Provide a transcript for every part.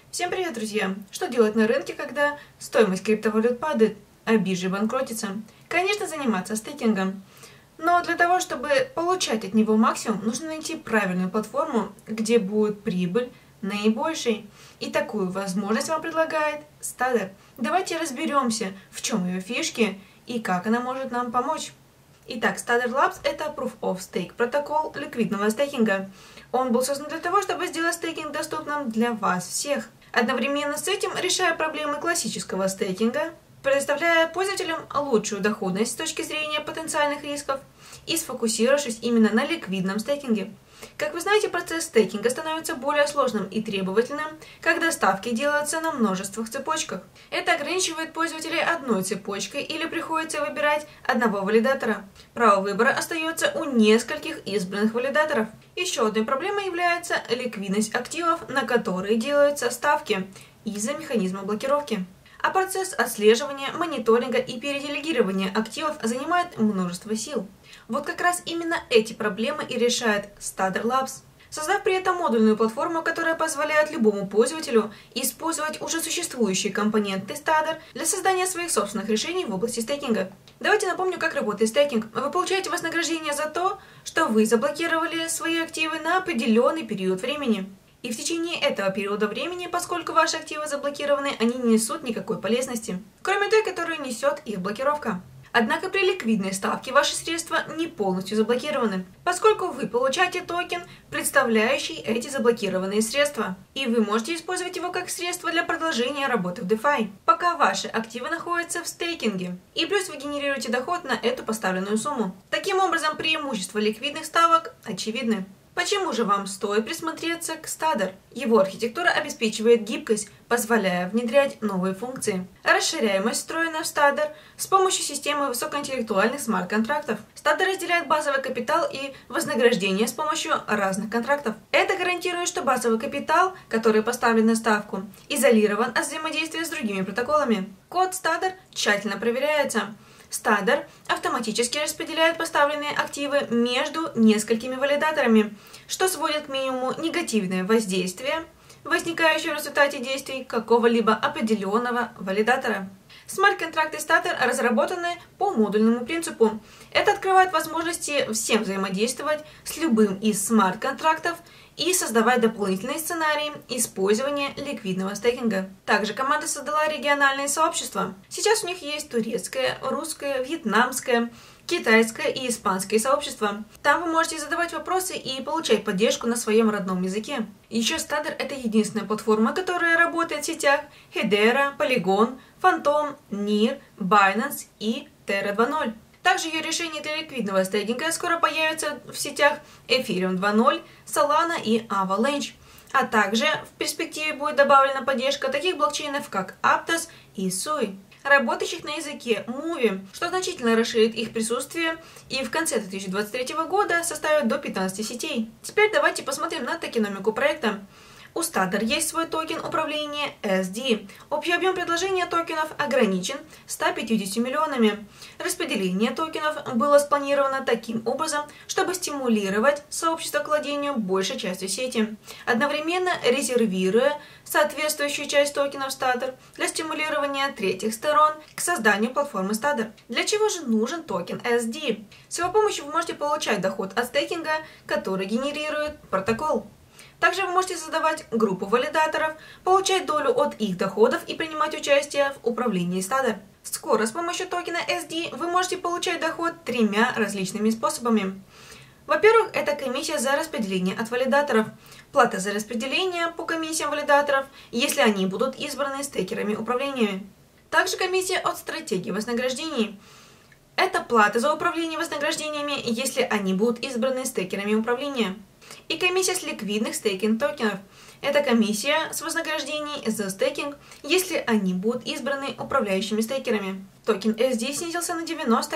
Всем привет, друзья! Что делать на рынке, когда стоимость криптовалют падает, а биржи банкротятся? Конечно, заниматься стейкингом. Но для того, чтобы получать от него максимум, нужно найти правильную платформу, где будет прибыль наибольшей. И такую возможность вам предлагает Stader. Давайте разберемся, в чем ее фишки и как она может нам помочь. Итак, Stader Labs — это Proof of Stake протокол ликвидного стейкинга. Он был создан для того, чтобы сделать стейкинг доступным для вас всех. Одновременно с этим решая проблемы классического стейкинга, предоставляя пользователям лучшую доходность с точки зрения потенциальных рисков и сфокусировавшись именно на ликвидном стейкинге. Как вы знаете, процесс стейкинга становится более сложным и требовательным, когда ставки делаются на множествах цепочках. Это ограничивает пользователей одной цепочкой или приходится выбирать одного валидатора. Право выбора остается у нескольких избранных валидаторов. Еще одной проблемой является ликвидность активов, на которые делаются ставки из-за механизма блокировки. А процесс отслеживания, мониторинга и переделегирования активов занимает множество сил. Вот как раз именно эти проблемы и решает Stader Labs, создав при этом модульную платформу, которая позволяет любому пользователю использовать уже существующие компоненты Stader для создания своих собственных решений в области стейкинга. Давайте напомню, как работает стейкинг. Вы получаете вознаграждение за то, что вы заблокировали свои активы на определенный период времени. И в течение этого периода времени, поскольку ваши активы заблокированы, они не несут никакой полезности, кроме той, которую несет их блокировка. Однако при ликвидной ставке ваши средства не полностью заблокированы, поскольку вы получаете токен, представляющий эти заблокированные средства, и вы можете использовать его как средство для продолжения работы в DeFi, пока ваши активы находятся в стейкинге, и плюс вы генерируете доход на эту поставленную сумму. Таким образом, преимущества ликвидных ставок очевидны. Почему же вам стоит присмотреться к Stader? Его архитектура обеспечивает гибкость, позволяя внедрять новые функции. Расширяемость встроена в Stader с помощью системы высокоинтеллектуальных смарт-контрактов. Stader разделяет базовый капитал и вознаграждение с помощью разных контрактов. Это гарантирует, что базовый капитал, который поставлен на ставку, изолирован от взаимодействия с другими протоколами. Код Stader тщательно проверяется. Stader автоматически распределяет поставленные активы между несколькими валидаторами, что сводит к минимуму негативное воздействие, возникающее в результате действий какого-либо определенного валидатора. Смарт-контракты Stader разработаны по модульному принципу. Это открывает возможности всем взаимодействовать с любым из смарт-контрактов и создавать дополнительные сценарии использования ликвидного стейкинга. Также команда создала региональные сообщества. Сейчас у них есть турецкое, русское, вьетнамское, китайское и испанское сообщества. Там вы можете задавать вопросы и получать поддержку на своем родном языке. Еще Stader — это единственная платформа, которая работает в сетях Hedera, Polygon, Phantom, NEAR, Binance и Terra 2.0. Также ее решения для ликвидного стейкинга скоро появятся в сетях Ethereum 2.0, Solana и Avalanche. А также в перспективе будет добавлена поддержка таких блокчейнов, как Aptos и Sui, работающих на языке Movi, что значительно расширит их присутствие и в конце 2023 года составит до 15 сетей. Теперь давайте посмотрим на токеномику проекта. У Stader есть свой токен управления SD. Общий объем предложения токенов ограничен 150 миллионами. Распределение токенов было спланировано таким образом, чтобы стимулировать сообщество к владению большей частью сети, одновременно резервируя соответствующую часть токенов Stader для стимулирования третьих сторон к созданию платформы Stader. Для чего же нужен токен SD? С его помощью вы можете получать доход от стейкинга, который генерирует протокол. Также вы можете создавать группу валидаторов, получать долю от их доходов и принимать участие в управлении Stader. Скоро с помощью токена SD вы можете получать доход тремя различными способами. Во-первых, это комиссия за распределение от валидаторов, плата за распределение по комиссиям валидаторов, если они будут избраны стейкерами управления. Также комиссия от стратегии вознаграждений. Это плата за управление вознаграждениями, если они будут избраны стейкерами управления. И комиссия с ликвидных стейкинг-токенов. Это комиссия с вознаграждений за стейкинг, если они будут избраны управляющими стейкерами. Токен SD снизился на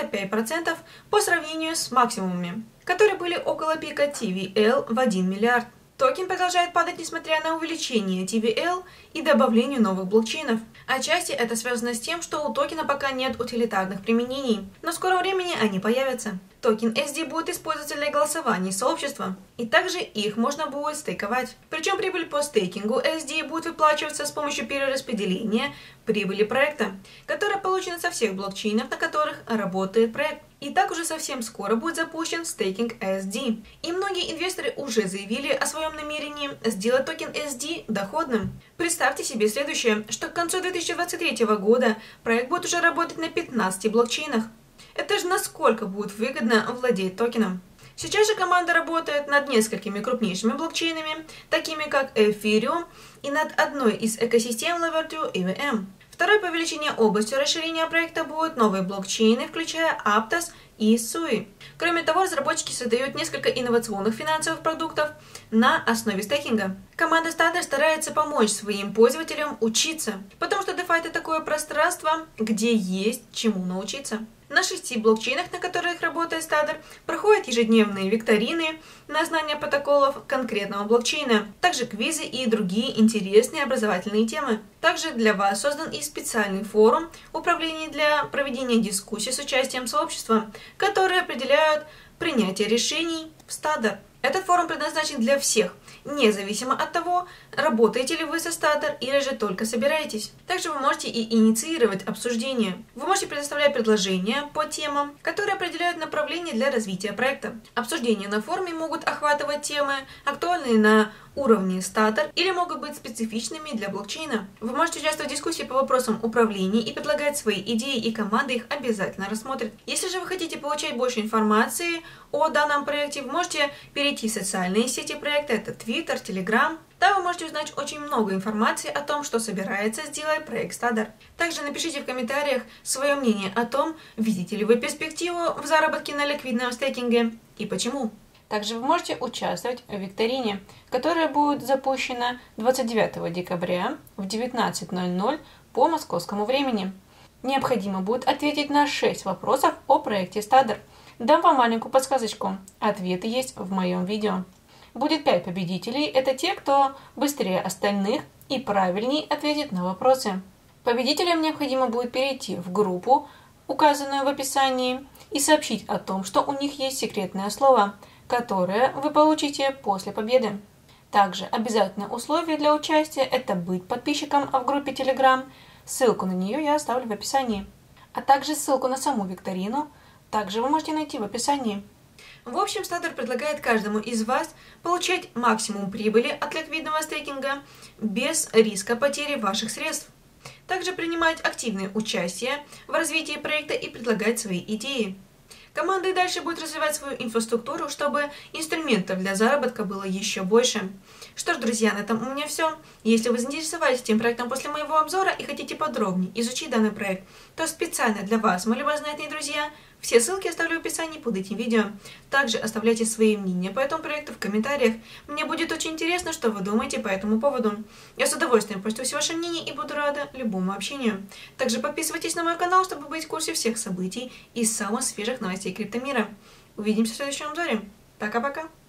95% по сравнению с максимумами, которые были около пика TVL в 1 миллиард. Токен продолжает падать, несмотря на увеличение TVL и добавлению новых блокчейнов. Отчасти это связано с тем, что у токена пока нет утилитарных применений, но в скором времени они появятся. Токен SD будет использоваться для голосований сообщества, и также их можно будет стейковать. Причем прибыль по стейкингу SD будет выплачиваться с помощью перераспределения прибыли проекта, которая получена со всех блокчейнов, на которых работает проект. И так уже совсем скоро будет запущен стейкинг SD. И многие инвесторы уже заявили о своем намерении сделать токен SD доходным. Представьте себе следующее, что к концу 2023 года проект будет уже работать на 15 блокчейнах. Это же насколько будет выгодно владеть токеном. Сейчас же команда работает над несколькими крупнейшими блокчейнами, такими как Ethereum, и над одной из экосистем Layer 2 EVM. Второй по величине областью расширения проекта будут новые блокчейны, включая Aptos и Sui. Кроме того, разработчики создают несколько инновационных финансовых продуктов на основе стейкинга. Команда Stader старается помочь своим пользователям учиться, потому что DeFi — это такое пространство, где есть чему научиться. На 6 блокчейнах, на которых работает Stader, проходят ежедневные викторины на знание протоколов конкретного блокчейна, также квизы и другие интересные образовательные темы. Также для вас создан и специальный форум управления для проведения дискуссий с участием сообщества, которые определяют принятие решений в Stader. Этот форум предназначен для всех, независимо от того, работаете ли вы со Stader или же только собираетесь. Также вы можете и инициировать обсуждение. Вы можете предоставлять предложения по темам, которые определяют направление для развития проекта. Обсуждения на форуме могут охватывать темы, актуальные на уровне Stader, или могут быть специфичными для блокчейна. Вы можете участвовать в дискуссии по вопросам управления и предлагать свои идеи, и команда их обязательно рассмотрит. Если же вы хотите получать больше информации о данном проекте, вы можете перейти в социальные сети проекта, это Twitter, Telegram. Там вы можете узнать очень много информации о том, что собирается сделать проект Stader. Также напишите в комментариях свое мнение о том, видите ли вы перспективу в заработке на ликвидном стейкинге и почему. Также вы можете участвовать в викторине, которая будет запущена 29 декабря в 19:00 по московскому времени. Необходимо будет ответить на 6 вопросов о проекте Stader. Дам вам маленькую подсказочку. Ответы есть в моем видео. Будет 5 победителей. Это те, кто быстрее остальных и правильнее ответит на вопросы. Победителям необходимо будет перейти в группу, указанную в описании, и сообщить о том, что у них есть секретное слово, которое вы получите после победы. Также обязательное условие для участия — это быть подписчиком в группе Telegram. Ссылку на нее я оставлю в описании. А также ссылку на саму викторину также вы можете найти в описании. В общем, Stader предлагает каждому из вас получать максимум прибыли от ликвидного стейкинга без риска потери ваших средств. Также принимать активное участие в развитии проекта и предлагать свои идеи. Команда и дальше будет развивать свою инфраструктуру, чтобы инструментов для заработка было еще больше. Что ж, друзья, на этом у меня все. Если вы заинтересовались этим проектом после моего обзора и хотите подробнее изучить данный проект, то специально для вас, мои любознательные друзья, все ссылки оставлю в описании под этим видео. Также оставляйте свои мнения по этому проекту в комментариях. Мне будет очень интересно, что вы думаете по этому поводу. Я с удовольствием прочту все ваши мнения и буду рада любому общению. Также подписывайтесь на мой канал, чтобы быть в курсе всех событий и самых свежих новостей криптомира. Увидимся в следующем обзоре. Пока-пока!